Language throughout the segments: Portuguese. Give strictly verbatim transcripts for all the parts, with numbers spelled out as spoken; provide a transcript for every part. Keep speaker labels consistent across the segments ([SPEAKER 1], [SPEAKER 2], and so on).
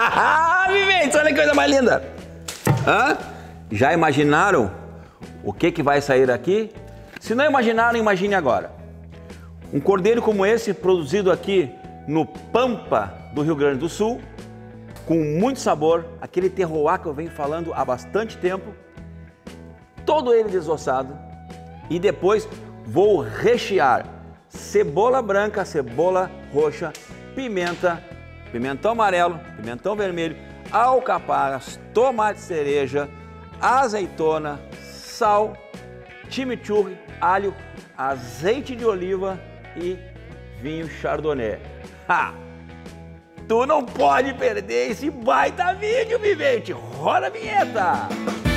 [SPEAKER 1] Viventes, olha que coisa mais linda! Hã? Já imaginaram o que, que vai sair aqui? Se não imaginaram, imagine agora. Um cordeiro como esse, produzido aqui no Pampa do Rio Grande do Sul, com muito sabor, aquele terroir que eu venho falando há bastante tempo, todo ele desossado, e depois vou rechear cebola branca, cebola roxa, pimenta, pimentão amarelo, pimentão vermelho, alcaparras, tomate cereja, azeitona, sal, chimichurri, alho, azeite de oliva e vinho chardonnay. Ha! Tu não pode perder esse baita vídeo, vivente! Roda a vinheta!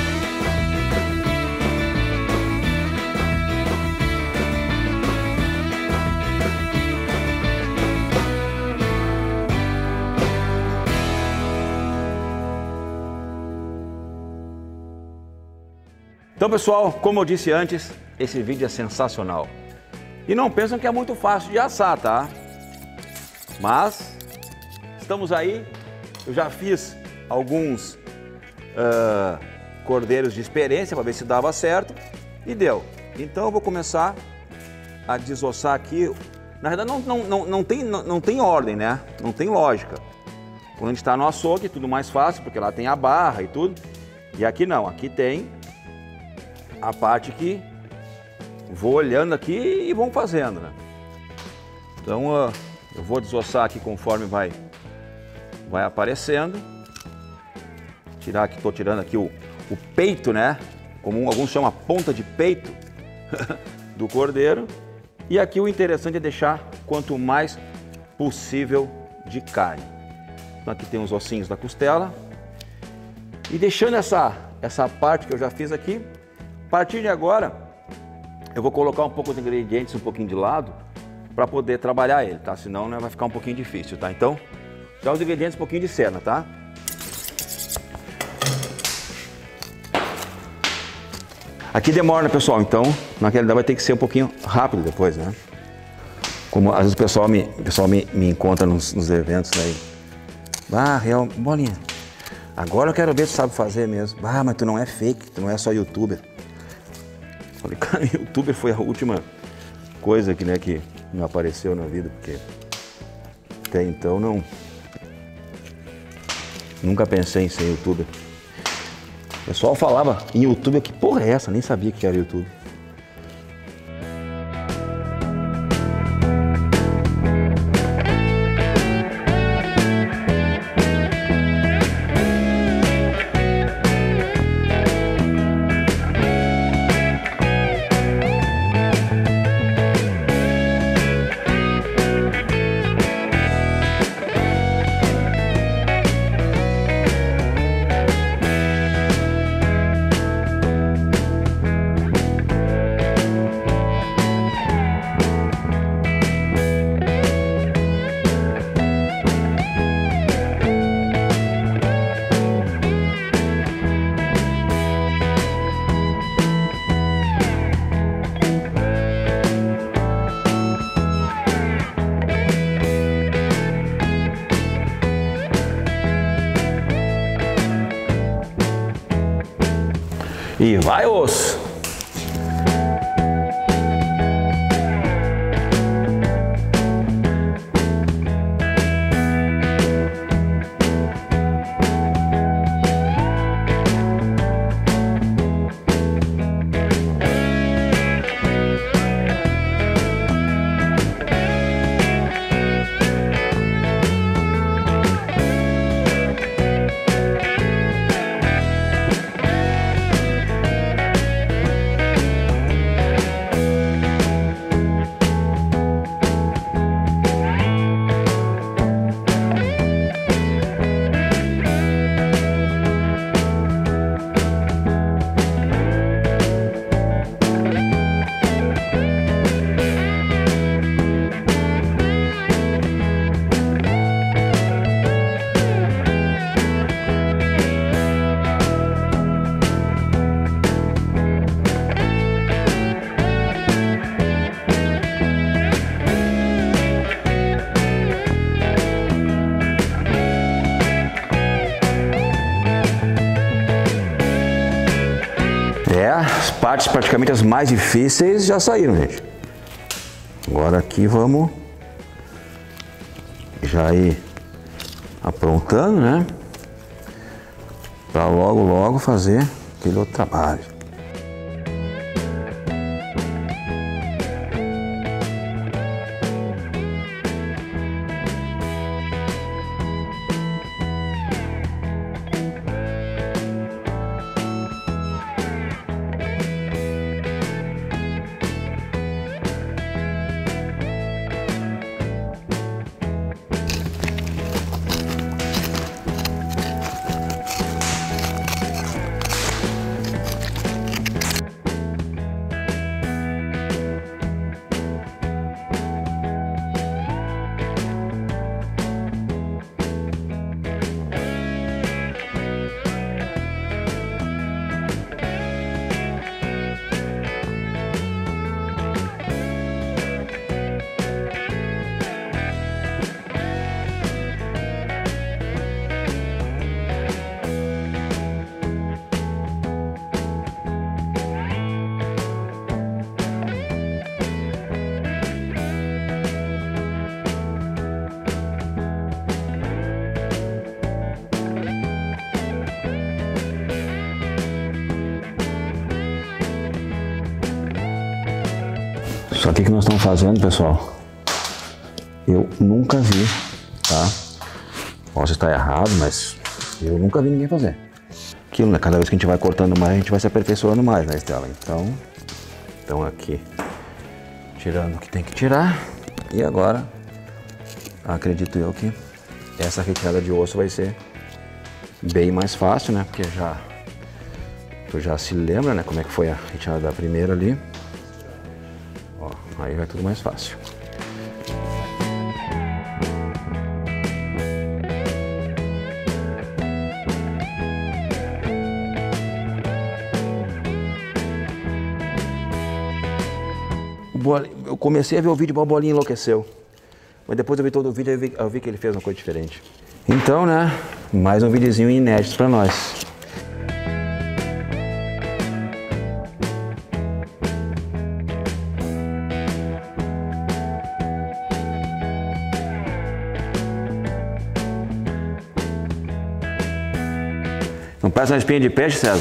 [SPEAKER 1] Então, pessoal, como eu disse antes, esse vídeo é sensacional. E não pensam que é muito fácil de assar, tá? Mas estamos aí, eu já fiz alguns uh, cordeiros de experiência para ver se dava certo e deu. Então eu vou começar a desossar aqui. Na verdade não, não, não, não, tem, não, não tem ordem, né? Não tem lógica. Quando a gente está no açougue é tudo mais fácil, porque lá tem a barra e tudo. E aqui não, aqui tem a parte que vou olhando aqui e vamos fazendo, né? Então uh, eu vou desossar aqui conforme vai, vai aparecendo. Tirar aqui, estou tirando aqui o, o peito, né? Como alguns chamam a ponta de peito do cordeiro. E aqui o interessante é deixar quanto mais possível de carne. Então aqui tem os ossinhos da costela. E deixando essa, essa parte que eu já fiz aqui, a partir de agora eu vou colocar um pouco os ingredientes um pouquinho de lado para poder trabalhar ele, tá? Senão, né, vai ficar um pouquinho difícil, tá? Então, já os ingredientes um pouquinho de cena, tá? Aqui demora, né, pessoal? Então, na realidade vai ter que ser um pouquinho rápido depois, né? Como às vezes o pessoal me, o pessoal me, me encontra nos, nos eventos aí. Ah, real, bolinha. Agora eu quero ver se sabe fazer mesmo. Ah, mas tu não é fake, tu não é só youtuber. Falei, cara, youtuber foi a última coisa que, né, que me apareceu na vida, porque até então não... Nunca pensei em ser youtuber. O pessoal falava em youtuber, que porra é essa? Nem sabia que era YouTube. E vai, osso! partes praticamente as mais difíceis já saíram, gente. Agora aqui vamos já ir aprontando, né? Para logo, logo fazer aquele outro trabalho. Só que o que nós estamos fazendo, pessoal, eu nunca vi, tá? Posso estar errado, mas eu nunca vi ninguém fazer. Aquilo, né? Cada vez que a gente vai cortando mais, a gente vai se aperfeiçoando mais, né, Estela? Então, então aqui, tirando o que tem que tirar. E agora, acredito eu que essa retirada de osso vai ser bem mais fácil, né? Porque já, tu já se lembra, né? Como é que foi a retirada da primeira ali. Ó, aí vai tudo mais fácil. Eu comecei a ver o vídeo e o Bolinha enlouqueceu. Mas depois eu vi todo o vídeo e eu vi, eu vi que ele fez uma coisa diferente. Então, né? Mais um videozinho inédito pra nós. Não parece uma espinha de peixe, César?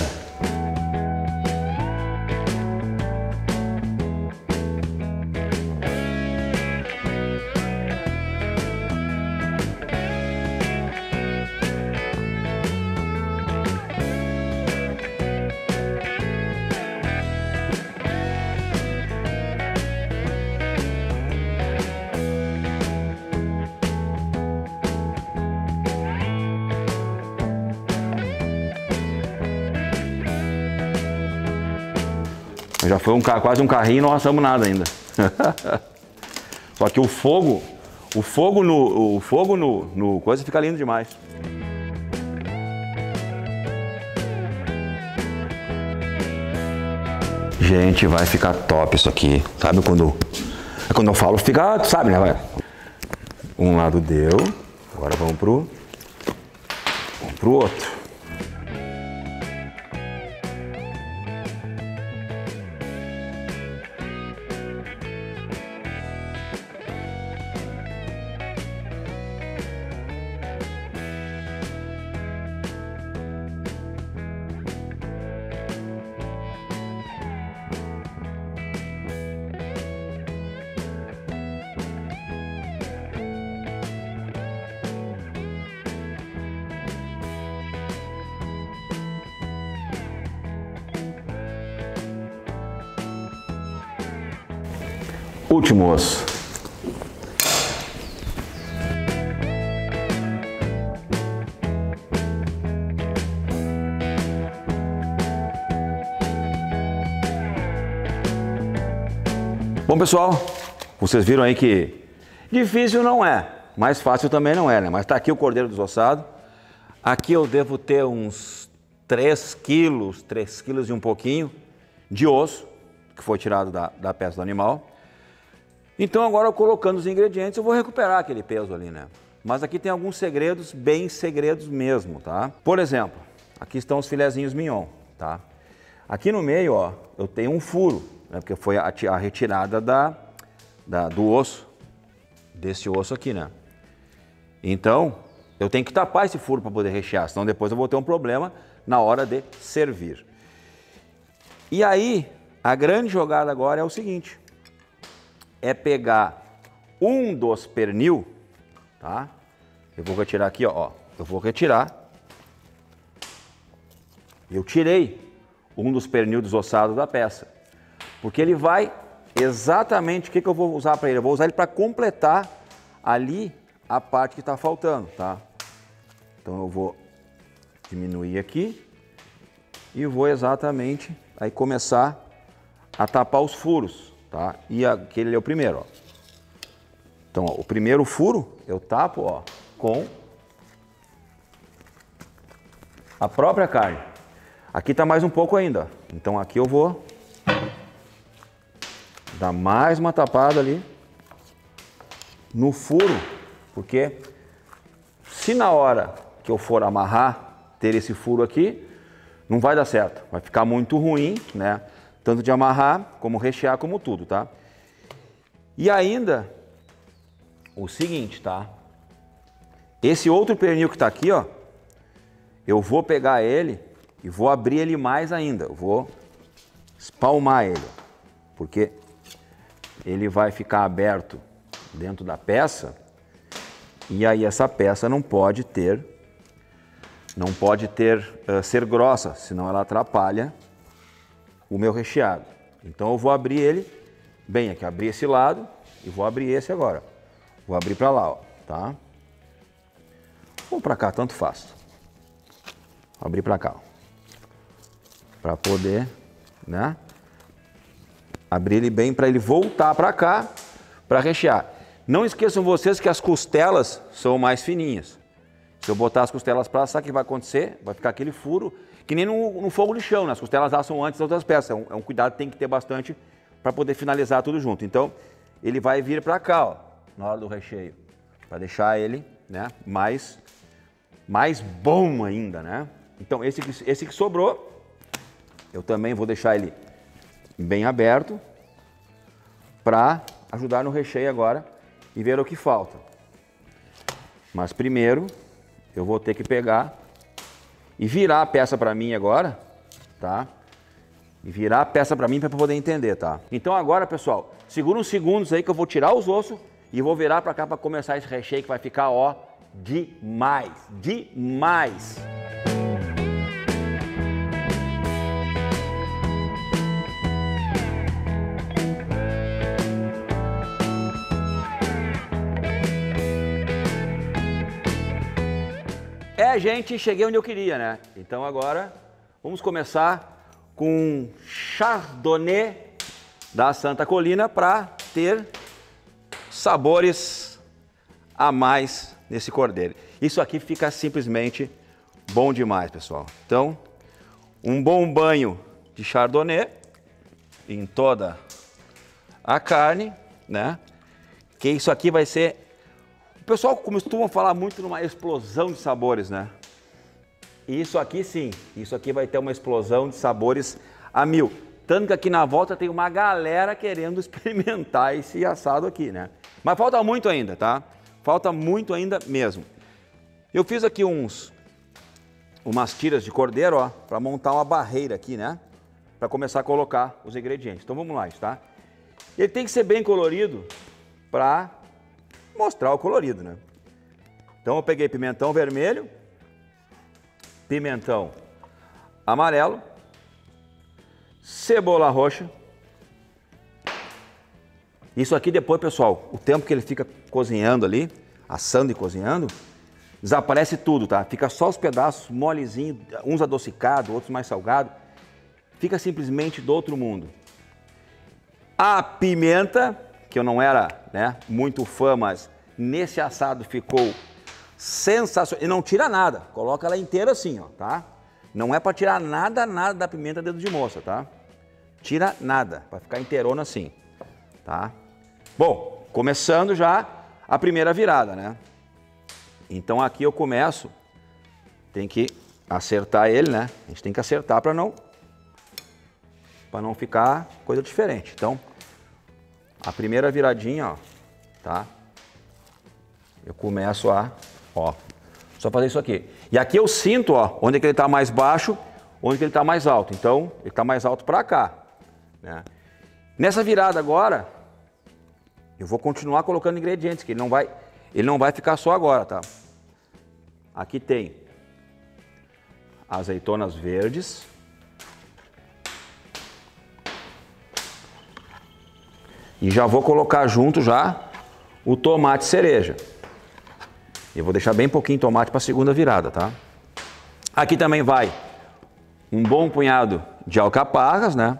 [SPEAKER 1] Já foi um, quase um carrinho e não assamos nada ainda. Só que o fogo, o fogo no, o fogo no, no coisa fica lindo demais. Gente, vai ficar top isso aqui. Sabe quando, quando eu falo fica, sabe, né? Vai. Um lado deu, agora vamos pro, vamos pro outro. Último osso. Bom, pessoal, vocês viram aí que difícil não é, mas fácil também não é, né? Mas tá aqui o cordeiro desossado. Aqui eu devo ter uns três quilos, três quilos e um pouquinho de osso que foi tirado da, da peça do animal. Então agora, colocando os ingredientes, eu vou recuperar aquele peso ali, né? Mas aqui tem alguns segredos, bem segredos mesmo, tá? Por exemplo, aqui estão os filezinhos mignon, tá? Aqui no meio, ó, eu tenho um furo, né? Porque foi a, a retirada da, da, do osso, desse osso aqui, né? Então, eu tenho que tapar esse furo para poder rechear, senão depois eu vou ter um problema na hora de servir. E aí, a grande jogada agora é o seguinte, é pegar um dos pernil, tá? Eu vou retirar aqui, ó, ó, eu vou retirar. Eu tirei um dos pernil desossados da peça, porque ele vai exatamente, o que, que eu vou usar para ele? Eu vou usar ele para completar ali a parte que está faltando, tá? Então eu vou diminuir aqui e vou exatamente aí começar a tapar os furos, tá? E aquele é o primeiro, ó. Então, ó, o primeiro furo eu tapo, ó, com a própria carne. Aqui tá mais um pouco ainda, então aqui eu vou dar mais uma tapada ali no furo, porque se na hora que eu for amarrar ter esse furo aqui, não vai dar certo, vai ficar muito ruim, né? Tanto de amarrar, como rechear, como tudo, tá? E ainda, o seguinte, tá? Esse outro pernil que tá aqui, ó, eu vou pegar ele e vou abrir ele mais ainda. Eu vou espalmar ele, porque ele vai ficar aberto dentro da peça e aí essa peça não pode ter, não pode ter, uh, ser grossa, senão ela atrapalha o meu recheado. Então eu vou abrir ele bem aqui, abrir esse lado e vou abrir esse agora. Vou abrir para lá, ó, tá? Ou para cá, tanto faz. Vou abrir para cá, ó, para poder, né? Abrir ele bem para ele voltar para cá para rechear. Não esqueçam vocês que as costelas são mais fininhas. Se eu botar as costelas para assar, o que vai acontecer? Vai ficar aquele furo, que nem no, no fogo de chão, né? As costelas assam antes das outras peças. É um, é um cuidado que tem que ter bastante para poder finalizar tudo junto. Então, ele vai vir para cá, ó, na hora do recheio, para deixar ele, né, mais, mais bom ainda, né? Então, esse, esse que sobrou, eu também vou deixar ele bem aberto para ajudar no recheio agora e ver o que falta. Mas primeiro eu vou ter que pegar e virar a peça para mim agora, tá? E virar a peça para mim para poder entender, tá? Então agora, pessoal, segura uns segundos aí que eu vou tirar os ossos e vou virar para cá para começar esse recheio que vai ficar, ó, demais, demais. É, gente, cheguei onde eu queria, né? Então agora vamos começar com um Chardonnay da Santa Colina para ter sabores a mais nesse cordeiro. Isso aqui fica simplesmente bom demais, pessoal. Então, um bom banho de Chardonnay em toda a carne, né? Que isso aqui vai ser... O pessoal costuma falar muito numa explosão de sabores, né? E isso aqui sim, isso aqui vai ter uma explosão de sabores a mil. Tanto que aqui na volta tem uma galera querendo experimentar esse assado aqui, né? Mas falta muito ainda, tá? Falta muito ainda mesmo. Eu fiz aqui uns, umas tiras de cordeiro, ó, para montar uma barreira aqui, né? Para começar a colocar os ingredientes. Então vamos lá, tá? Ele tem que ser bem colorido para mostrar o colorido, né? Então eu peguei pimentão vermelho, pimentão amarelo, cebola roxa. Isso aqui depois, pessoal, o tempo que ele fica cozinhando ali, assando e cozinhando, desaparece tudo, tá? Fica só os pedaços molezinhos, uns adocicados, outros mais salgados. Fica simplesmente do outro mundo. A pimenta, que eu não era, né, muito fã, mas nesse assado ficou sensacional. E não tira nada, coloca ela inteira assim, ó, tá? Não é para tirar nada, nada da pimenta dedo de moça, tá? Tira nada, para ficar inteirona assim, tá? Bom, começando já a primeira virada, né? Então aqui eu começo, tem que acertar ele, né? A gente tem que acertar para não para não ficar coisa diferente. Então, a primeira viradinha, ó, tá? Eu começo a, ó, só fazer isso aqui. E aqui eu sinto, ó, onde é que ele está mais baixo, onde é que ele está mais alto. Então, ele está mais alto para cá, né? Nessa virada agora, eu vou continuar colocando ingredientes, que ele não vai, ele não vai ficar só agora, tá? Aqui tem azeitonas verdes. E já vou colocar junto já o tomate cereja. Eu vou deixar bem pouquinho tomate para a segunda virada, tá? Aqui também vai um bom punhado de alcaparras, né?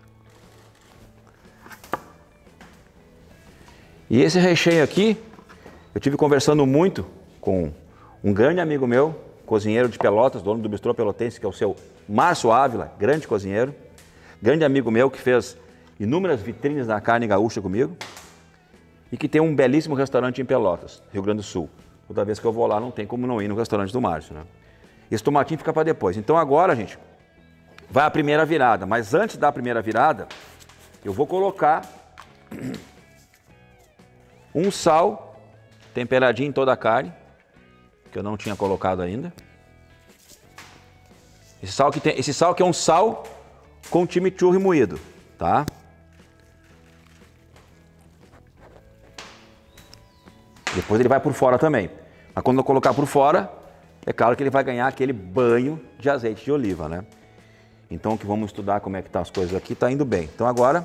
[SPEAKER 1] E esse recheio aqui, eu tive conversando muito com um grande amigo meu, cozinheiro de Pelotas, dono do Bistrô Pelotense, que é o seu Márcio Ávila, grande cozinheiro. Grande amigo meu que fez inúmeras vitrines da carne gaúcha comigo. E que tem um belíssimo restaurante em Pelotas, Rio Grande do Sul. Toda vez que eu vou lá, não tem como não ir no restaurante do Márcio, né? Esse tomatinho fica para depois. Então agora, gente, vai a primeira virada. Mas antes da primeira virada, eu vou colocar um sal temperadinho em toda a carne, que eu não tinha colocado ainda. Esse sal que, tem, esse sal que é um sal com chimichurri moído, tá? Depois ele vai por fora também. Mas quando eu colocar por fora, é claro que ele vai ganhar aquele banho de azeite de oliva, né? Então que vamos estudar como é que tá as coisas aqui, tá indo bem. Então agora,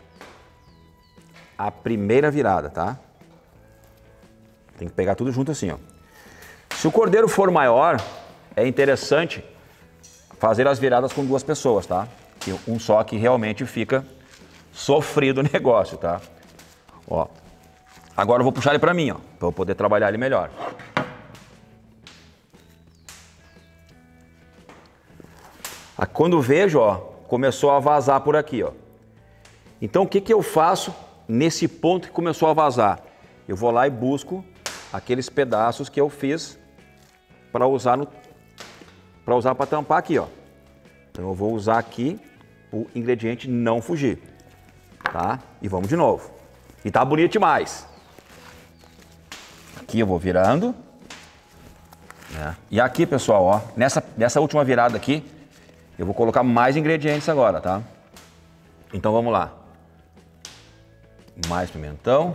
[SPEAKER 1] a primeira virada, tá? Tem que pegar tudo junto assim, ó. Se o cordeiro for maior, é interessante fazer as viradas com duas pessoas, tá? Que um só que realmente fica sofrido o negócio, tá? Ó. Agora eu vou puxar ele pra mim, ó, pra eu poder trabalhar ele melhor. Quando vejo, ó, começou a vazar por aqui, ó. Então o que que eu faço nesse ponto que começou a vazar? Eu vou lá e busco aqueles pedaços que eu fiz para usar no para usar para tampar aqui, ó. Então eu vou usar aqui o ingrediente não fugir, tá? E vamos de novo. E tá bonito demais. Aqui eu vou virando, né? E aqui, pessoal, ó, nessa nessa última virada aqui, eu vou colocar mais ingredientes agora, tá? Então vamos lá. Mais pimentão.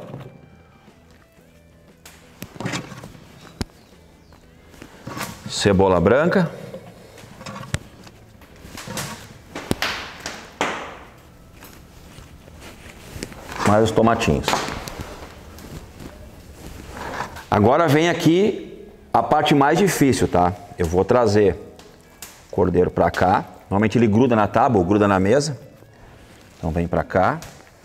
[SPEAKER 1] Cebola branca. Mais os tomatinhos. Agora vem aqui a parte mais difícil, tá? Eu vou trazer o cordeiro pra cá. Normalmente ele gruda na tábua ou gruda na mesa. Então vem pra cá.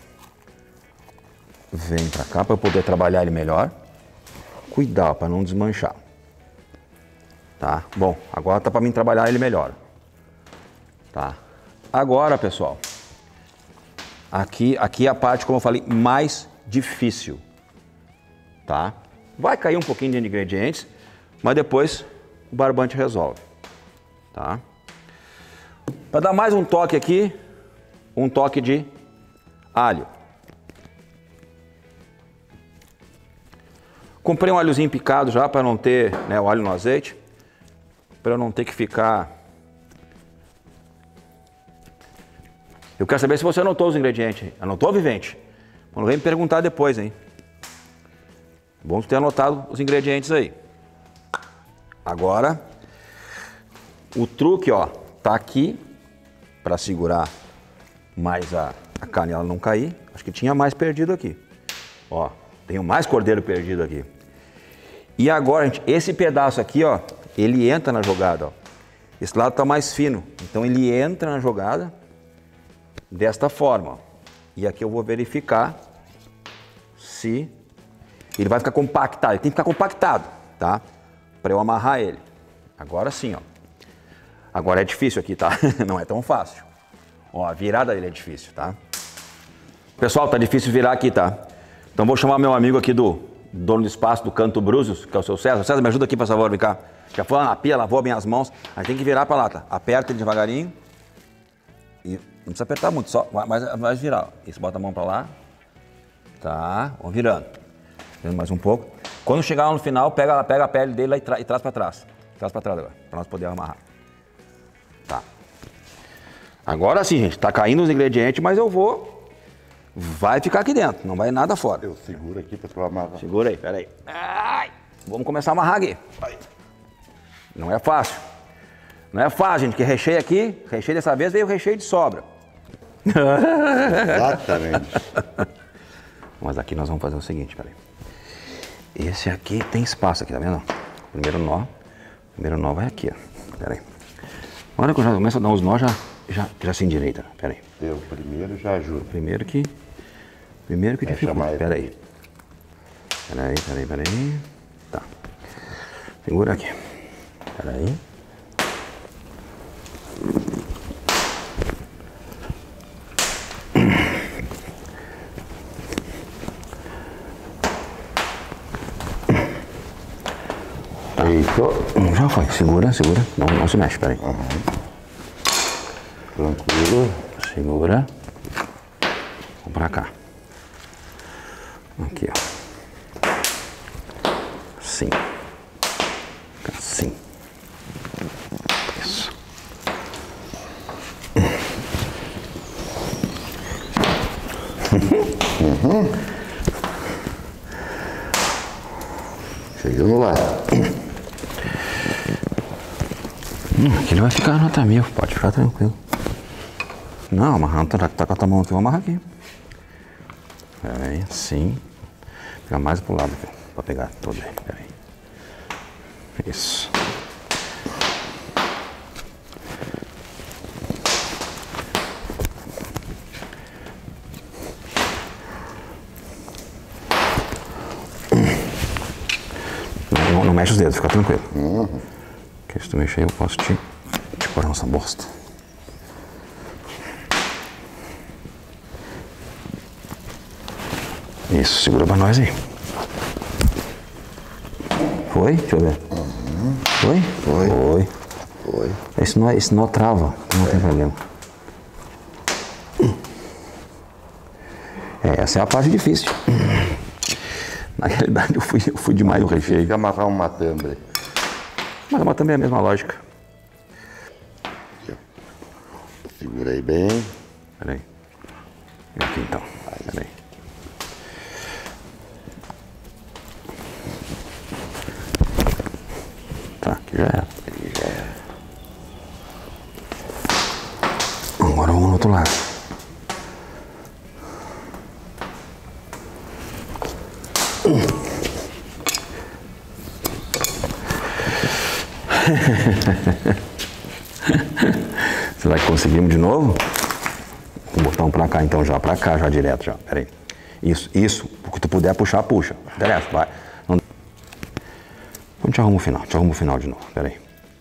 [SPEAKER 1] Vem pra cá para eu poder trabalhar ele melhor. Cuidado para não desmanchar. Tá? Bom, agora tá para mim trabalhar ele melhor. Tá? Agora, pessoal, aqui, aqui é a parte, como eu falei, mais difícil. Tá? Vai cair um pouquinho de ingredientes, mas depois o barbante resolve. Tá? Para dar mais um toque aqui, um toque de alho. Comprei um alhozinho picado já para não ter, né, o alho no azeite, para eu não ter que ficar. Eu quero saber se você anotou os ingredientes. Anotou, Vivente? Não vem me perguntar depois, hein? Bom ter anotado os ingredientes aí. Agora, o truque, ó, tá aqui para segurar mais a, a carne ela não cair. Acho que tinha mais perdido aqui. Ó, tenho mais cordeiro perdido aqui. E agora, gente, esse pedaço aqui, ó, ele entra na jogada, ó. Esse lado tá mais fino, então ele entra na jogada desta forma, ó. E aqui eu vou verificar se ele vai ficar compactado. Ele tem que ficar compactado, tá? Para eu amarrar ele. Agora sim, ó. Agora é difícil aqui, tá? Não é tão fácil. Ó, a virada dele é difícil, tá? Pessoal, tá difícil virar aqui, tá? Então vou chamar meu amigo aqui do dono do espaço do Canto Brúzios, que é o seu César. César, me ajuda aqui, por favor, vem cá. Já foi lá na pia, lavou bem as mãos. A gente tem que virar para lá, tá? Aperta ele devagarinho. E não precisa apertar muito, só vai, vai virar. Isso, bota a mão pra lá. Tá, vamos virando. Virando mais um pouco. Quando chegar lá no final, pega, pega a pele dele lá e, tra e traz pra trás. Traz pra trás agora, pra nós poder amarrar. Tá. Agora sim, gente, tá caindo os ingredientes, mas eu vou... Vai ficar aqui dentro, não vai nada fora.
[SPEAKER 2] Eu seguro aqui pra tu amarrar.
[SPEAKER 1] Segura aí, pera aí. Ai, vamos começar a amarrar aqui. Vai. Não é fácil. Não é fácil, gente, que recheio aqui, recheio dessa vez veio recheio de sobra.
[SPEAKER 2] Exatamente.
[SPEAKER 1] Mas aqui nós vamos fazer o seguinte, peraí. Esse aqui tem espaço aqui, tá vendo? Primeiro nó. Primeiro nó vai aqui, ó. Peraí. Agora que eu já começo a dar os nós, já, já, já se endireita. Peraí.
[SPEAKER 2] Eu primeiro já ajudo.
[SPEAKER 1] Primeiro que... Primeiro que dificulta. Peraí. Peraí, peraí, peraí. Tá. Segura aqui. Peraí.
[SPEAKER 2] Feito.
[SPEAKER 1] Já foi. Segura, segura. Não, não se mexe, peraí.
[SPEAKER 2] Uhum. Tranquilo.
[SPEAKER 1] Segura. Vamos pra cá. Aqui, ó. Assim. Assim. Isso.
[SPEAKER 2] Uhum. Chegou no lado.
[SPEAKER 1] Hum, aqui ele vai ficar nota mil, pode ficar tranquilo. Não, amarrando, tá, tá com a tua mão aqui, vou amarrar aqui. Peraí, assim. Fica mais pro lado, filho, pra pegar todo aí, peraí. Isso. Não, não, não mexe os dedos, fica tranquilo.
[SPEAKER 2] Uhum.
[SPEAKER 1] Porque se tu mexer eu posso te, te pôr nessa bosta. Isso, segura pra nós aí. Foi? Deixa eu ver.
[SPEAKER 2] Uhum.
[SPEAKER 1] Foi?
[SPEAKER 2] Foi.
[SPEAKER 1] Foi.
[SPEAKER 2] Foi.
[SPEAKER 1] Esse nó, esse nó trava, não é. Tem problema. É, essa é a parte difícil. Na realidade eu fui, eu fui demais no recheio.
[SPEAKER 2] Tem que amarrar um matambre.
[SPEAKER 1] Mas uma também é a mesma lógica.
[SPEAKER 2] Segurei bem.
[SPEAKER 1] Peraí. E aqui então. Peraí. Tá, aqui já era.
[SPEAKER 2] Aqui já era.
[SPEAKER 1] Agora vamos no outro lado. Será que conseguimos de novo? Vou botar um pra cá então já, pra cá já direto já, peraí. Isso, isso, o que tu puder puxar, puxa. Interessa, vai. Não... Vamos te arrumar o final, te arruma o final de novo, peraí.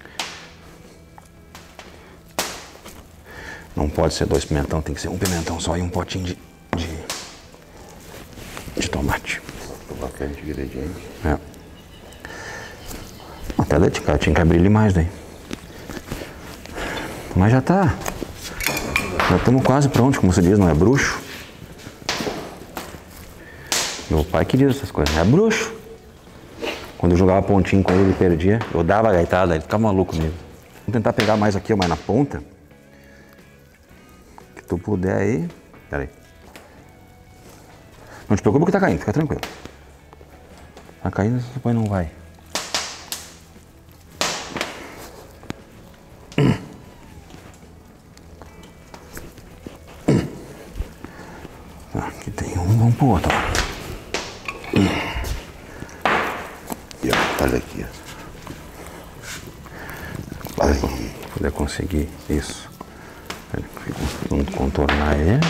[SPEAKER 1] Não pode ser dois pimentão, tem que ser um pimentão só e um potinho de, de, de tomate.
[SPEAKER 2] Bastante ingrediente.
[SPEAKER 1] É. Até daí tinha, tinha que abrir ele mais daí. Mas já tá. Já estamos quase prontos, como você diz, não é bruxo. Meu pai que diz essas coisas, é bruxo. Quando eu jogava pontinho com ele e perdia, eu dava a gaitada, ele ficava maluco comigo. Vamos tentar pegar mais aqui, mais na ponta. Que tu puder aí. Pera aí. Não te preocupa que tá caindo, fica tranquilo. Tá caindo, depois não vai. Aqui tem um, vamos pro outro.
[SPEAKER 2] E ó, olha aqui. Vai.
[SPEAKER 1] Poder conseguir isso. Vamos contornar ele.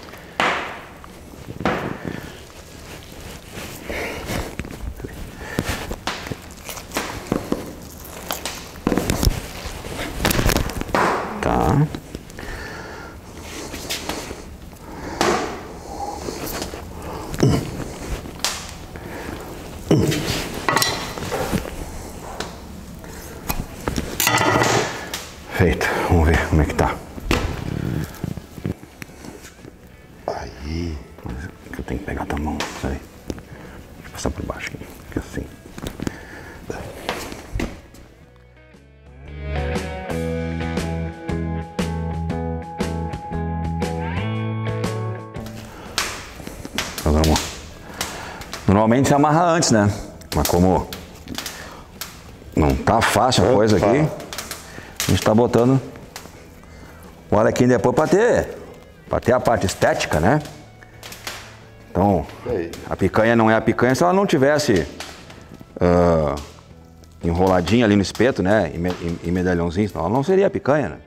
[SPEAKER 1] Tá. Feito. Vamos ver como é que tá. pegar a tua mão, isso aí. Deixa eu passar por baixo aqui, aqui assim. Normalmente se amarra antes, né? Mas como não tá fácil a coisa aqui, a gente tá botando o alequim depois para ter, para ter a parte estética, né? Então, a picanha não é a picanha se ela não tivesse uh, enroladinha ali no espeto, né? Em, em, em medalhãozinho, senão ela não seria a picanha, né?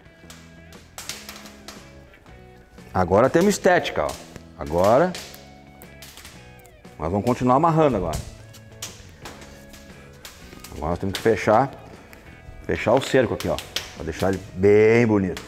[SPEAKER 1] Agora temos estética, ó. Agora nós vamos continuar amarrando agora. Agora nós temos que fechar, fechar o cerco aqui, ó, para deixar ele bem bonito.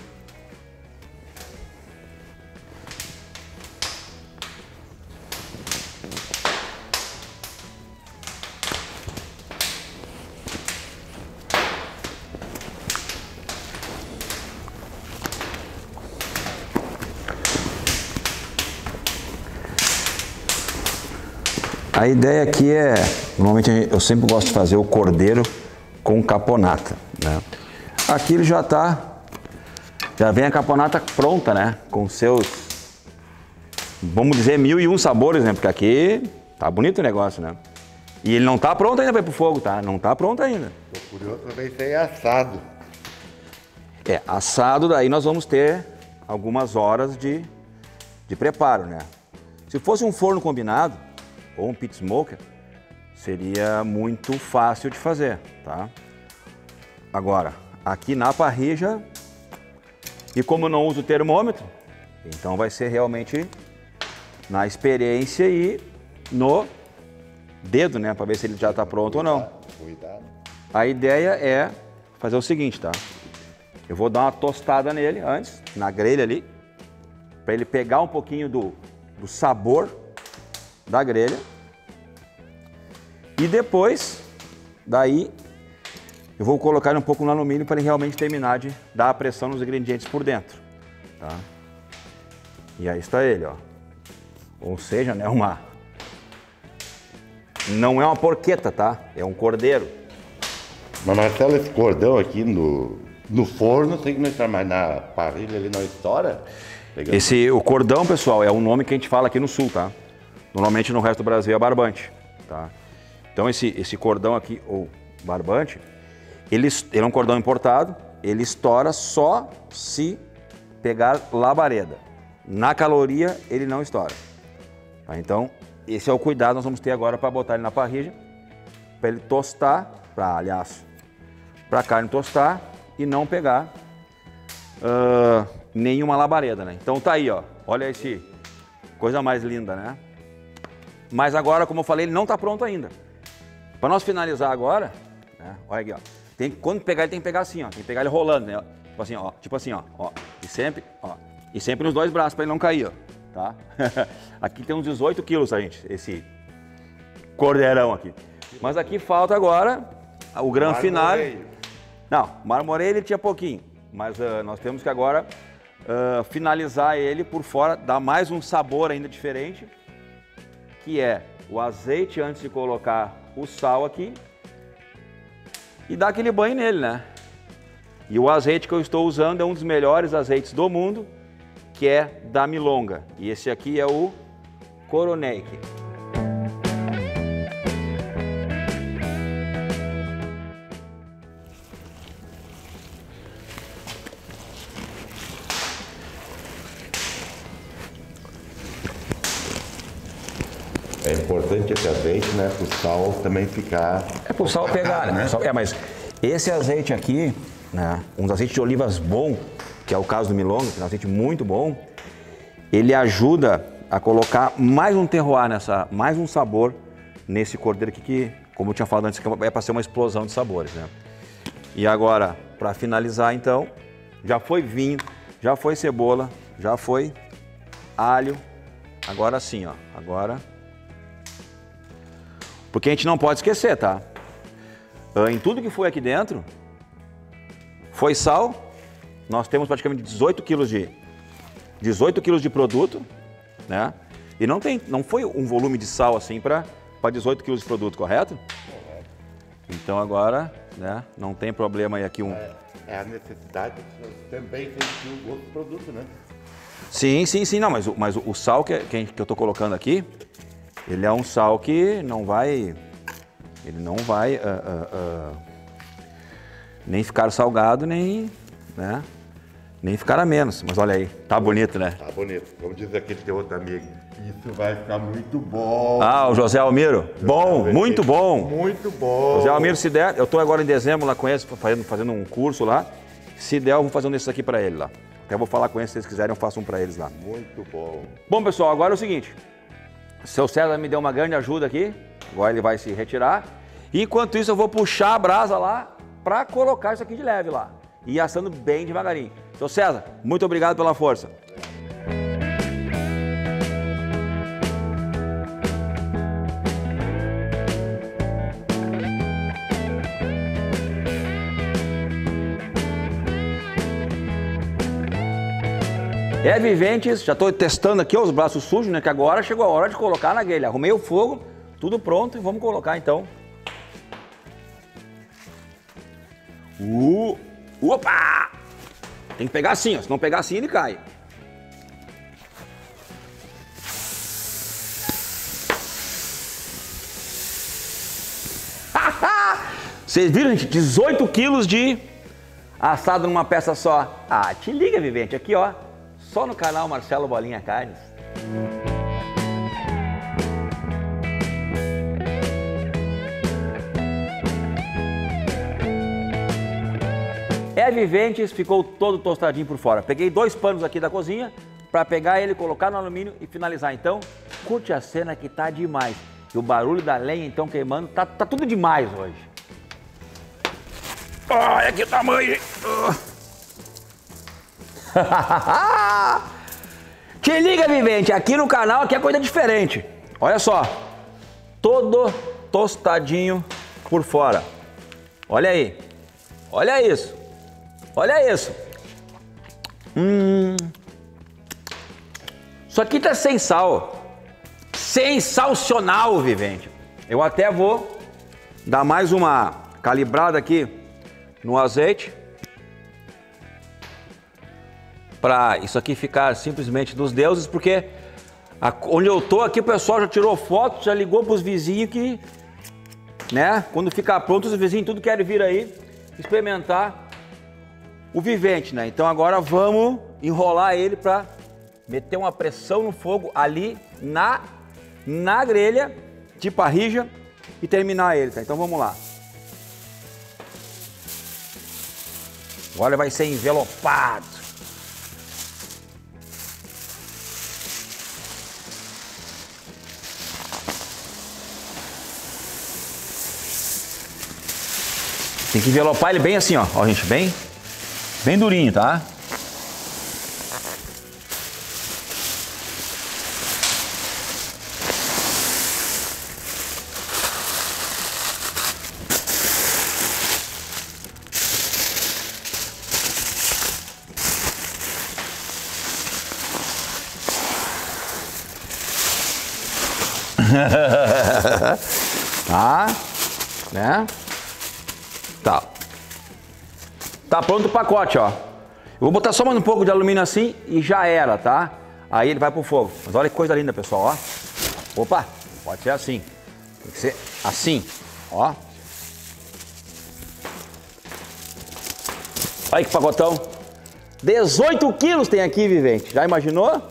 [SPEAKER 1] A ideia aqui é, normalmente eu sempre gosto de fazer o cordeiro com caponata, né? Aqui ele já tá, já vem a caponata pronta, né? Com seus, vamos dizer, mil e um sabores, né? Porque aqui tá bonito o negócio, né? E ele não tá pronto ainda para ir pro fogo, tá? Não tá pronto ainda.
[SPEAKER 2] Tô curioso pra ver se é assado.
[SPEAKER 1] É, assado daí nós vamos ter algumas horas de, de preparo, né? Se fosse um forno combinado, ou um pit smoker, seria muito fácil de fazer, tá? Agora, aqui na parrilla, e como eu não uso termômetro, então vai ser realmente na experiência e no dedo, né? Para ver se ele já está pronto ou não.
[SPEAKER 2] Cuidado.
[SPEAKER 1] A ideia é fazer o seguinte, tá? Eu vou dar uma tostada nele antes, na grelha ali, para ele pegar um pouquinho do, do sabor da grelha. E depois, daí, eu vou colocar ele um pouco no alumínio para ele realmente terminar de dar a pressão nos ingredientes por dentro, tá? E aí está ele, ó. Ou seja, né, uma... não é uma porqueta, tá? É um cordeiro.
[SPEAKER 2] Mas Marcelo, esse cordão aqui no, no forno, tem que não estar mais na parrilha, ele não estoura? Pegando...
[SPEAKER 1] Esse, o cordão, pessoal, é um nome que a gente fala aqui no sul, tá? Normalmente no resto do Brasil é barbante, tá? Então esse, esse cordão aqui, ou barbante, ele, ele é um cordão importado, ele estoura só se pegar labareda. Na caloria ele não estoura, tá? Então esse é o cuidado que nós vamos ter agora para botar ele na parrilha, para ele tostar, para aliás, para a carne tostar e não pegar uh, nenhuma labareda, né? Então tá aí, ó, olha esse, coisa mais linda, né? Mas agora, como eu falei, ele não está pronto ainda. Para nós finalizar agora, né? Olha aqui, ó. Tem, quando pegar ele tem que pegar assim, ó. Tem que pegar ele rolando, né? Tipo assim, ó. Tipo assim, ó. ó. E sempre, ó. E sempre nos dois braços para ele não cair, ó. Tá? Aqui tem uns dezoito quilos, tá, gente? Esse cordeirão aqui. Mas aqui falta agora o gran finale. Não, marmoreio ele tinha pouquinho. Mas uh, nós temos que agora uh, finalizar ele por fora, dar mais um sabor ainda diferente, que é o azeite antes de colocar o sal aqui e dar aquele banho nele, né? E o azeite que eu estou usando é um dos melhores azeites do mundo, que é da Milonga. E esse aqui é o Koroneik.
[SPEAKER 2] É importante esse azeite, né? Para o sal também ficar...
[SPEAKER 1] É para o sal pegar, né? É, mas esse azeite aqui, né? Um azeite de olivas bom, que é o caso do Milonga, que é um azeite muito bom, ele ajuda a colocar mais um terroir nessa, mais um sabor nesse cordeiro aqui, que, como eu tinha falado antes, é para ser uma explosão de sabores, né? E agora, para finalizar então, já foi vinho, já foi cebola, já foi alho, agora sim, ó, agora... Porque a gente não pode esquecer, tá? Em tudo que foi aqui dentro, foi sal, nós temos praticamente dezoito quilos de, dezoito quilos de produto, né? E não, tem, não foi um volume de sal assim para dezoito quilos de produto, correto?
[SPEAKER 2] Correto.
[SPEAKER 1] Então agora, né, não tem problema aí aqui um...
[SPEAKER 2] É, é a necessidade de também sentir o gosto do produto, né?
[SPEAKER 1] Sim, sim, sim, não, mas, o, mas o, o sal que, que, que eu tô colocando aqui, ele é um sal que não vai... Ele não vai uh, uh, uh, nem ficar salgado, nem, né, nem ficar a menos. Mas olha aí, tá bonito, né?
[SPEAKER 2] Tá bonito. Como diz aquele teu outro amigo, isso vai ficar muito bom.
[SPEAKER 1] Ah, o José Almiro. Bom,
[SPEAKER 2] José
[SPEAKER 1] muito bom.
[SPEAKER 2] Muito bom.
[SPEAKER 1] José Almiro, se der, eu tô agora em dezembro lá com ele, fazendo, fazendo um curso lá. Se der, eu vou fazer um desses aqui pra ele lá. Até vou falar com eles, se eles quiserem, eu faço um pra eles lá.
[SPEAKER 2] Muito bom.
[SPEAKER 1] Bom, pessoal, agora é o seguinte. Seu César me deu uma grande ajuda aqui. Agora ele vai se retirar. E enquanto isso, eu vou puxar a brasa lá para colocar isso aqui de leve lá. E ir assando bem devagarinho. Seu César, muito obrigado pela força. É, Viventes, já estou testando aqui ó, os braços sujos, né? Que agora chegou a hora de colocar na grelha. Arrumei o fogo, tudo pronto e vamos colocar então. Uh, opa! Tem que pegar assim, ó. Se não pegar assim, ele cai. Vocês viram, gente? dezoito quilos de assado numa peça só. Ah, te liga, Vivente. Aqui, ó. Só no canal Marcelo Bolinha Carnes. É, Viventes, ficou todo tostadinho por fora. Peguei dois panos aqui da cozinha para pegar ele, colocar no alumínio e finalizar. Então, curte a cena que tá demais. E o barulho da lenha, então, queimando, tá, tá tudo demais hoje. Olha que tamanho, hein? Te liga, Vivente, aqui no canal aqui é coisa diferente. Olha só, todo tostadinho por fora. Olha aí, olha isso, olha isso. Hum. Isso aqui tá sem sal, sensacional, Vivente. Eu até vou dar mais uma calibrada aqui no azeite. Para isso aqui ficar simplesmente dos deuses, porque a, onde eu tô aqui o pessoal já tirou foto, já ligou para os vizinhos que, né, quando ficar pronto os vizinhos tudo querem vir aí experimentar o Vivente, né? Então agora vamos enrolar ele para meter uma pressão no fogo ali na, na grelha de parrilla e terminar ele, tá? Então vamos lá. Agora vai ser envelopado. Tem que envelopar ele bem assim, ó. Ó, gente, bem, bem durinho, tá? Tá, né? Tá. Tá pronto o pacote, ó. Eu vou botar só mais um pouco de alumínio assim e já era, tá? Aí ele vai pro fogo. Mas olha que coisa linda, pessoal, ó. Opa, pode ser assim. Tem que ser assim, ó. Olha que pacotão. dezoito quilos tem aqui, Vivente. Já imaginou?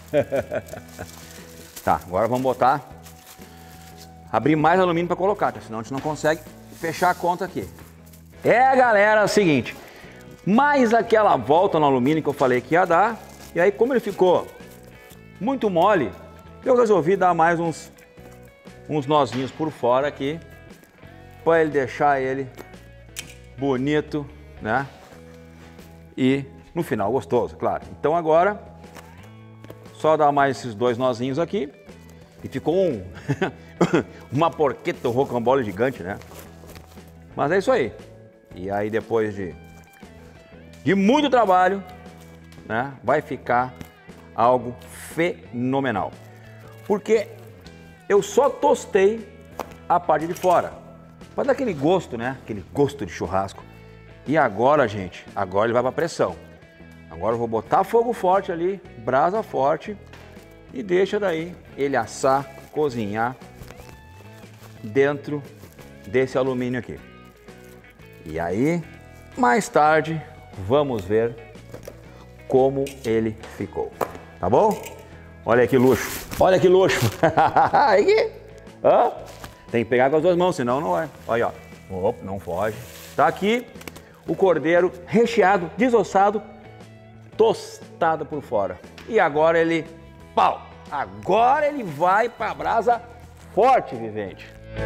[SPEAKER 1] Tá, agora vamos botar... Abrir mais alumínio para colocar, tá? Senão a gente não consegue fechar a conta aqui. É, galera, é o seguinte, mais aquela volta no alumínio que eu falei que ia dar, e aí como ele ficou muito mole, eu resolvi dar mais uns, uns nozinhos por fora aqui, para ele deixar ele bonito, né? E no final gostoso, claro. Então agora, só dar mais esses dois nozinhos aqui, e ficou um, uma porqueta rocambole gigante, né? Mas é isso aí. E aí depois de, de muito trabalho, né, vai ficar algo fenomenal. porque eu só tostei a parte de fora. Para dar aquele gosto, né? Aquele gosto de churrasco. E agora, gente, agora ele vai para pressão. Agora eu vou botar fogo forte ali, brasa forte e deixa daí ele assar, cozinhar dentro desse alumínio aqui. E aí, mais tarde, vamos ver como ele ficou, tá bom? Olha que luxo, olha que luxo. Aí, ó, tem que pegar com as duas mãos, senão não vai. Olha, ó, opa, não foge. Tá aqui o cordeiro recheado, desossado, tostado por fora. E agora ele, pau, agora ele vai para a brasa forte, vivente.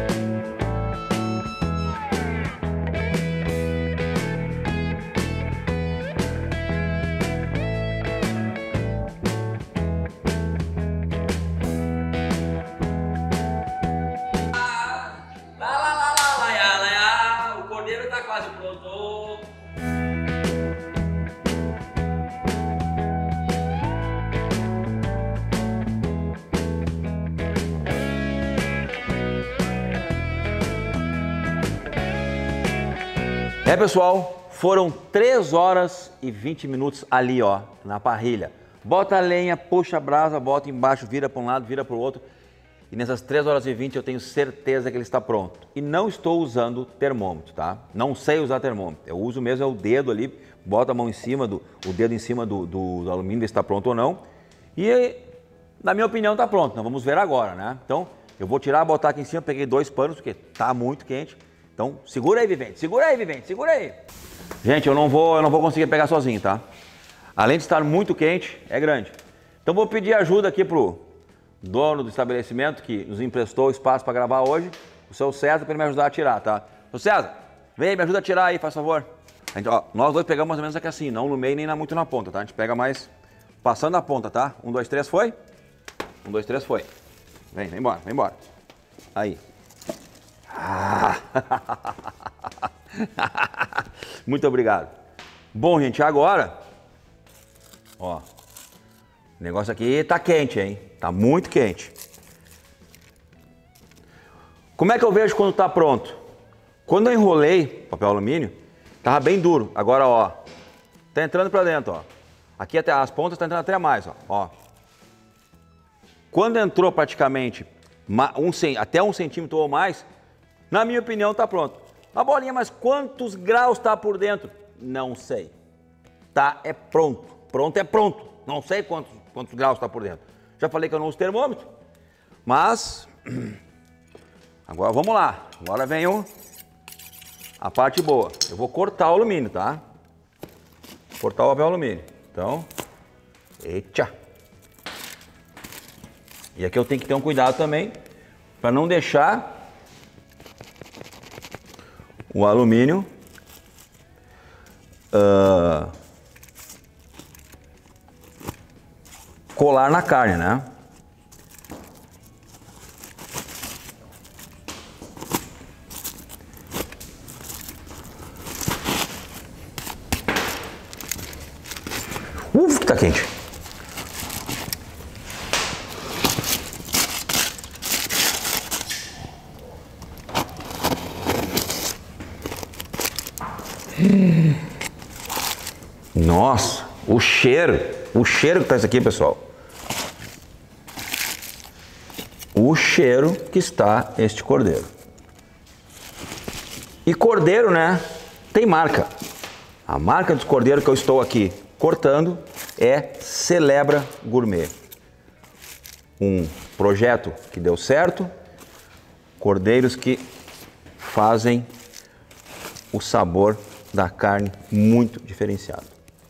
[SPEAKER 1] O cordeiro está quase pronto. É, pessoal, foram três horas e vinte minutos ali, ó, na parrilha. Bota a lenha, puxa a brasa, bota embaixo, vira para um lado, vira para o outro. E nessas três horas e vinte eu tenho certeza que ele está pronto. E não estou usando termômetro, tá? Não sei usar termômetro. Eu uso mesmo é o dedo ali, bota a mão em cima, do, o dedo em cima do, do, do alumínio, ver se está pronto ou não. E, na minha opinião, está pronto. Nós vamos ver agora, né? Então, eu vou tirar, botar aqui em cima, peguei dois panos, porque está muito quente. Então, segura aí, vivente, segura aí, vivente, segura aí. Gente, eu não vou, eu não vou conseguir pegar sozinho, tá? Além de estar muito quente, é grande. Então, vou pedir ajuda aqui pro dono do estabelecimento que nos emprestou o espaço para gravar hoje, o seu César, para ele me ajudar a tirar, tá? Seu César, vem, me ajuda a tirar aí, faz favor. A gente, ó, nós dois pegamos mais ou menos aqui assim, não no meio nem na, muito na ponta, tá? A gente pega mais passando a ponta, tá? Um, dois, três, foi? Um, dois, três, foi. Vem, vem embora, vem embora. Aí. Ah. Muito obrigado. Bom, gente, agora, ó, o negócio aqui tá quente, hein? Tá muito quente. Como é que eu vejo quando tá pronto? Quando eu enrolei papel alumínio, tava bem duro. Agora, ó, tá entrando pra dentro, ó. Aqui até as pontas tá entrando até mais, ó. ó. Quando entrou praticamente um, até um centímetro ou mais, na minha opinião, tá pronto. Uma bolinha, mas quantos graus tá por dentro? Não sei. Tá, é pronto. Pronto é pronto. Não sei quantos, quantos graus tá por dentro. Já falei que eu não uso termômetro, mas agora vamos lá. Agora vem o, a parte boa. Eu vou cortar o alumínio, tá? Cortar o papel alumínio. Então, eita. E aqui eu tenho que ter um cuidado também para não deixar o alumínio uh, colar na carne, né? Uf, tá quente. Nossa, o cheiro, o cheiro que tá isso aqui, pessoal. O cheiro que está este cordeiro. E cordeiro, né, tem marca. A marca dos cordeiros que eu estou aqui cortando é Celebra Gourmet. Um projeto que deu certo, cordeiros que fazem o sabor da carne muito diferenciado.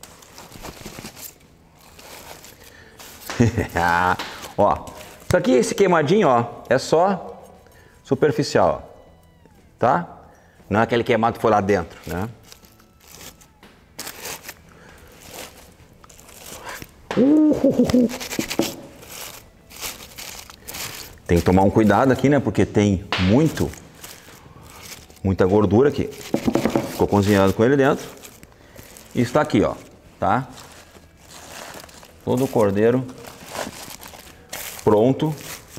[SPEAKER 1] Ó, isso aqui, esse queimadinho, ó, é só superficial, ó, tá? Não é aquele queimado que foi lá dentro, né? Uh, tem que tomar um cuidado aqui, né? Porque tem muito, muita gordura aqui. Ficou cozinhando com ele dentro. E está aqui, ó, tá? Todo o cordeiro pronto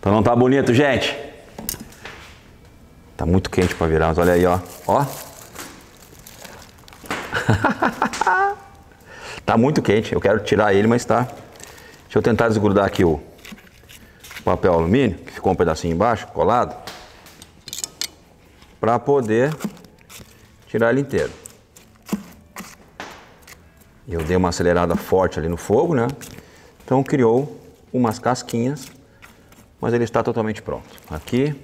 [SPEAKER 1] Então não tá bonito, gente? Tá muito quente para virar, mas olha aí, ó. Ó. Tá muito quente, eu quero tirar ele, mas tá. Deixa eu tentar desgrudar aqui o papel alumínio, que ficou um pedacinho embaixo, colado, para poder tirar ele inteiro. Eu dei uma acelerada forte ali no fogo, né? Então criou umas casquinhas, mas ele está totalmente pronto. Aqui.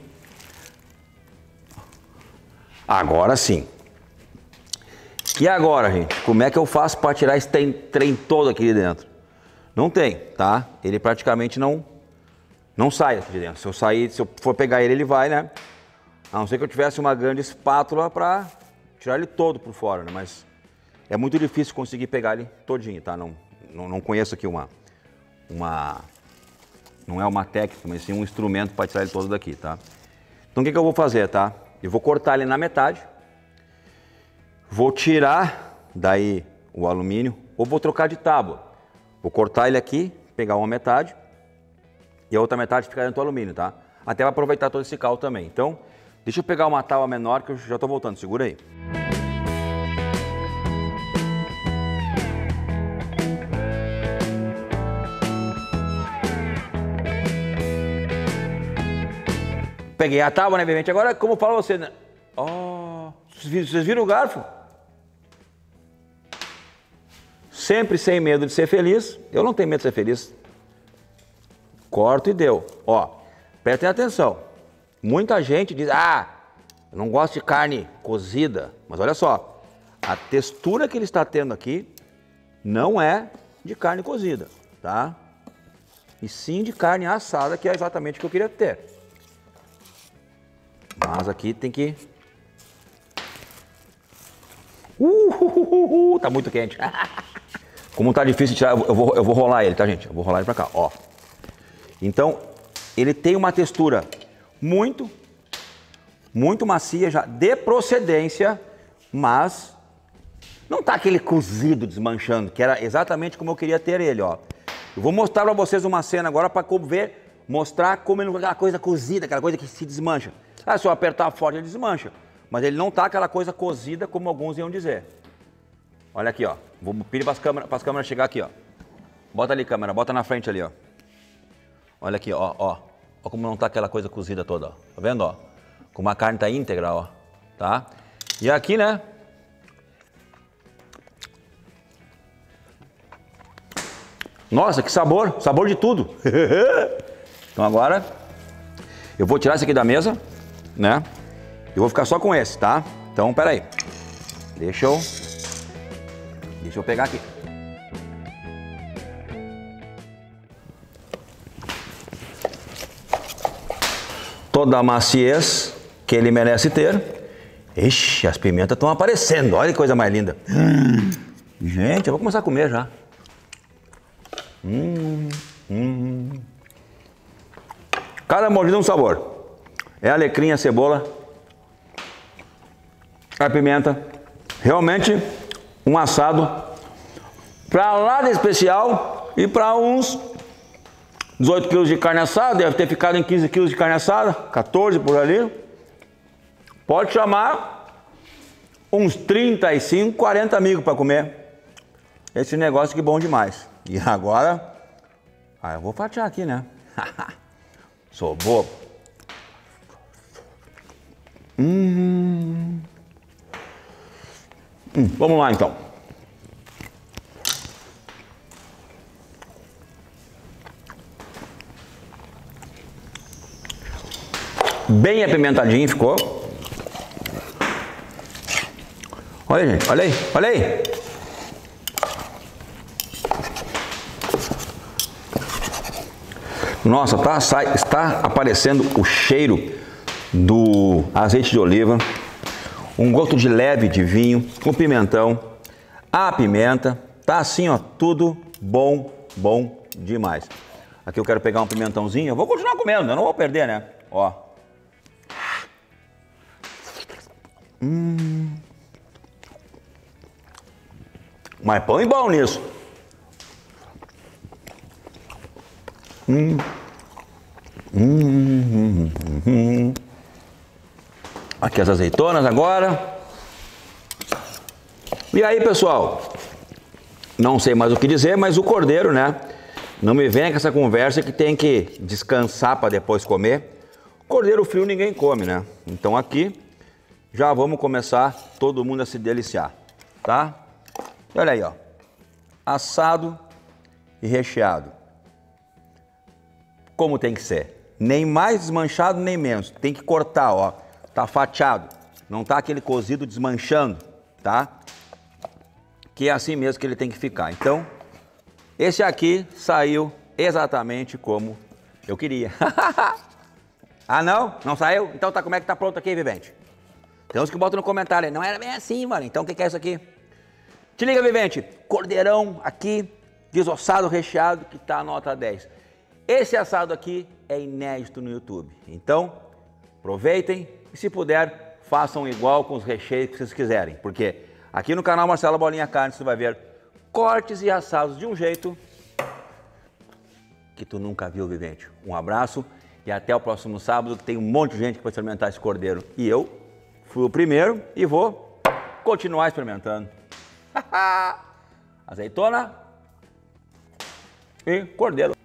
[SPEAKER 1] Agora sim. E agora, gente? Como é que eu faço para tirar esse trem todo aqui de dentro? Não tem, tá? Ele praticamente não, não sai aqui de dentro. Se eu sair, se eu for pegar ele, ele vai, né? A não ser que eu tivesse uma grande espátula para tirar ele todo por fora, né? Mas é muito difícil conseguir pegar ele todinho, tá? Não, não, não conheço aqui uma, uma... Não é uma técnica, mas sim um instrumento para tirar ele todo daqui, tá? Então o que, que eu vou fazer, tá? Eu vou cortar ele na metade. Vou tirar daí o alumínio, ou vou trocar de tábua. Vou cortar ele aqui, pegar uma metade, e a outra metade ficar dentro do alumínio, tá? Até para aproveitar todo esse caldo também. Então, deixa eu pegar uma tábua menor que eu já estou voltando, segura aí. Peguei a tábua, né, obviamente. Agora, como eu falo a você, né? Oh, vocês viram o garfo? Sempre sem medo de ser feliz. Eu não tenho medo de ser feliz. Corto e deu. Ó, prestem atenção. Muita gente diz, ah, eu não gosto de carne cozida. Mas olha só, a textura que ele está tendo aqui não é de carne cozida, tá? E sim de carne assada, que é exatamente o que eu queria ter. Mas aqui tem que... Uh, uh, uh, uh, tá muito quente. Como tá difícil de tirar, eu vou, eu vou rolar ele, tá, gente? Eu vou rolar ele pra cá, ó. Então, ele tem uma textura muito, muito macia já, de procedência, mas não tá aquele cozido desmanchando, que era exatamente como eu queria ter ele, ó. Eu vou mostrar pra vocês uma cena agora pra ver, mostrar como ele não é aquela coisa cozida, aquela coisa que se desmancha. Ah, se eu apertar forte ele desmancha, mas ele não tá aquela coisa cozida como alguns iam dizer. Olha aqui, ó. Vou pedir para as câmeras, para as câmeras chegar aqui, ó. Bota ali, câmera. Bota na frente ali, ó. Olha aqui, ó, ó. Ó como não tá aquela coisa cozida toda, ó. Tá vendo, ó? Como a carne tá íntegra, ó. Tá? E aqui, né? Nossa, que sabor. Sabor de tudo. Então agora, eu vou tirar esse aqui da mesa, né? Eu vou ficar só com esse, tá? Então, pera aí. Deixa eu... Deixa eu pegar aqui. Toda a maciez que ele merece ter. Ixi, as pimentas estão aparecendo. Olha que coisa mais linda. Hum, gente, eu vou começar a comer já. Hum, hum. Cada mordida é um sabor. É a alecrim, a cebola, a pimenta. Realmente... um assado para lá de especial e para uns dezoito quilos de carne assada, deve ter ficado em quinze quilos de carne assada, quatorze por ali. Pode chamar uns trinta e cinco, quarenta amigos para comer. Esse negócio que bom demais. E agora, ah, eu vou fatiar aqui, né? Sou bobo. Hum. Hum, vamos lá então. Bem apimentadinho ficou. Olha, gente, olha aí, olha aí. Nossa, tá, sai, está aparecendo o cheiro do azeite de oliva. Um gosto de leve de vinho, com pimentão, a pimenta, tá assim, ó, tudo bom, bom demais. Aqui eu quero pegar um pimentãozinho, eu vou continuar comendo, eu não vou perder, né? Ó. Hum. Mas põe bom nisso. Hum. Hum, hum, hum. Aqui as azeitonas agora. E aí, pessoal? Não sei mais o que dizer, mas o cordeiro, né? Não me venha com essa conversa que tem que descansar para depois comer. Cordeiro frio ninguém come, né? Então aqui já vamos começar todo mundo a se deliciar, tá? Olha aí, ó. Assado e recheado. Como tem que ser. Nem mais desmanchado, nem menos. Tem que cortar, ó. Tá fatiado. Não tá aquele cozido desmanchando, tá? Que é assim mesmo que ele tem que ficar. Então, esse aqui saiu exatamente como eu queria. Ah, não? Não saiu? Então tá, como é que tá pronto aqui, Vivente? Tem uns que botam no comentário, não era bem assim, mano. Então o que, que é isso aqui? Te liga, Vivente. Cordeirão aqui, desossado, recheado, que tá a nota dez. Esse assado aqui é inédito no YouTube. Então, aproveitem e se puder, façam igual com os recheios que vocês quiserem. Porque aqui no canal Marcelo Bolinha Carne você vai ver cortes e assados de um jeito que tu nunca viu, Vivente. Um abraço e até o próximo sábado, que tem um monte de gente que vai experimentar esse cordeiro. E eu fui o primeiro e vou continuar experimentando. Azeitona e cordeiro.